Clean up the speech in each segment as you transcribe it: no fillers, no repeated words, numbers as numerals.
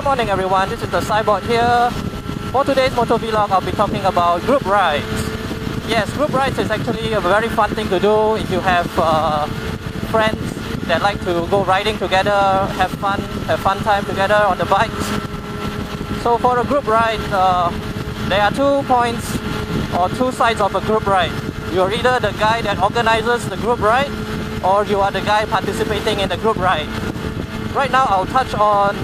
Good morning everyone, this is TheSighBored here. For today's Motovlog, I'll be talking about group rides. Yes, group rides is actually a very fun thing to do if you have friends that like to go riding together, have fun time together on the bikes. So for a group ride, there are 2 points or 2 sides of a group ride. You're either the guy that organizes the group ride or you are the guy participating in the group ride. Right now I'll touch on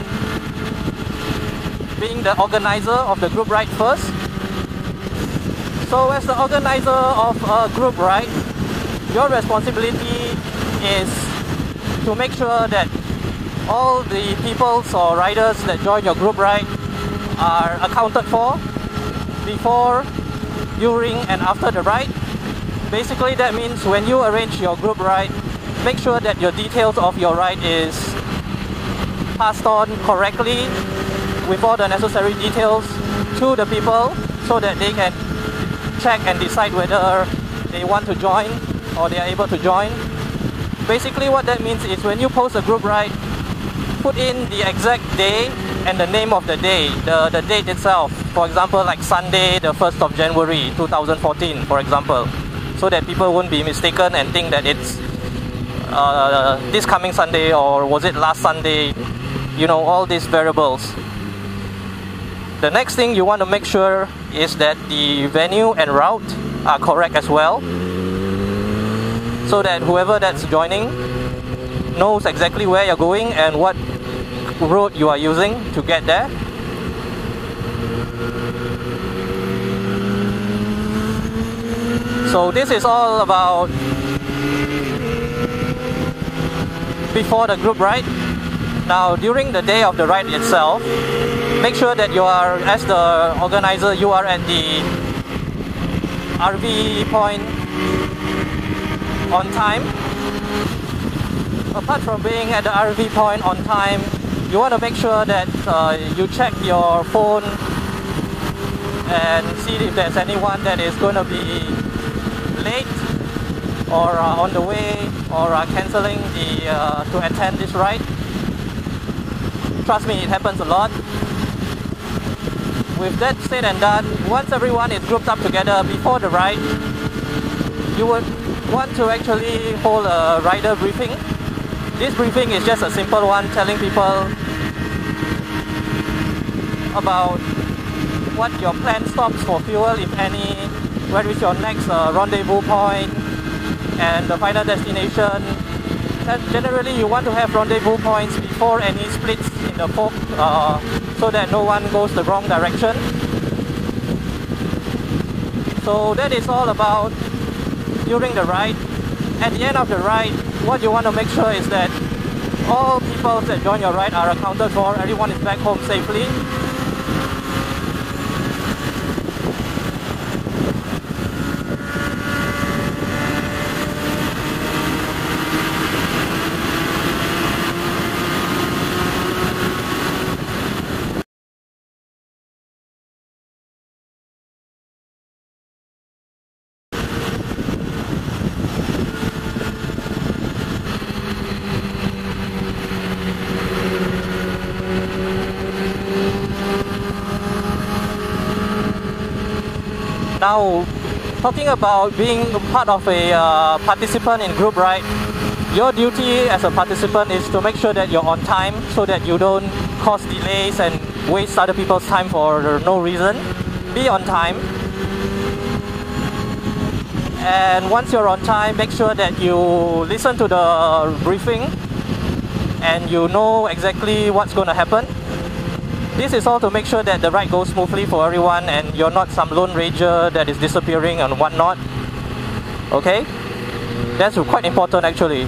being the organizer of the group ride first. So as the organizer of a group ride, your responsibility is to make sure that all the peoples or riders that join your group ride are accounted for before, during and after the ride. Basically that means when you arrange your group ride, make sure that your details of your ride is passed on correctly with all the necessary details to the people so that they can check and decide whether they want to join or they are able to join. Basically what that means is when you post a group ride, put in the exact day and the name of the day, the date itself. For example, like Sunday the 1st of January 2014 for example, so that people won't be mistaken and think that it's this coming Sunday or was it last Sunday, you know, all these variables. The next thing you want to make sure is that the venue and route are correct as well, so that whoever that's joining knows exactly where you're going and what road you are using to get there. So this is all about before the group ride. Now during the day of the ride itself, make sure that you are, as the organizer, you are at the RV point on time. Apart from being at the RV point on time, you want to make sure that you check your phone and see if there's anyone that is going to be late or on the way or cancelling to attend this ride. Trust me, it happens a lot. With that said and done, once everyone is grouped up together before the ride, you would want to actually hold a rider briefing. This briefing is just a simple one, telling people about what your planned stops for fuel, if any, where is your next rendezvous point, and the final destination. And generally you want to have rendezvous points before any splits in the fog, so that no one goes the wrong direction. So that is all about during the ride. At the end of the ride, what you want to make sure is that all people that join your ride are accounted for, everyone is back home safely. Now, talking about being part of a participant in group ride, your duty as a participant is to make sure that you're on time so that you don't cause delays and waste other people's time for no reason. Be on time. And once you're on time, make sure that you listen to the briefing and you know exactly what's going to happen. This is all to make sure that the ride goes smoothly for everyone and you're not some lone ranger that is disappearing and whatnot. Okay? That's quite important actually.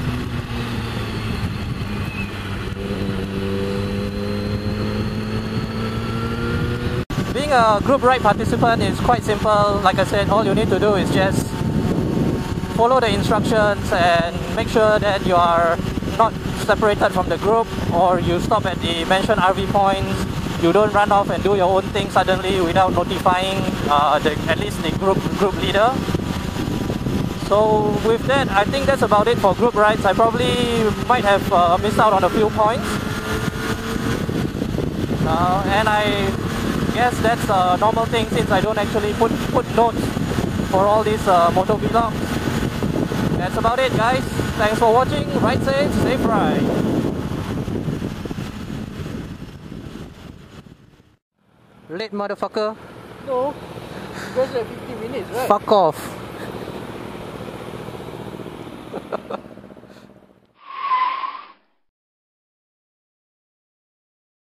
Being a group ride participant is quite simple. Like I said, all you need to do is just follow the instructions and make sure that you are not separated from the group, or you stop at the mentioned RV points. You don't run off and do your own thing suddenly without notifying at least the group leader. So with that, I think that's about it for group rides. I probably might have missed out on a few points. And I guess that's a normal thing since I don't actually put notes for all these motovlogs. That's about it, guys. Thanks for watching. Ride safe ride. Late motherfucker. No, that's like 50 minutes, right? Fuck off.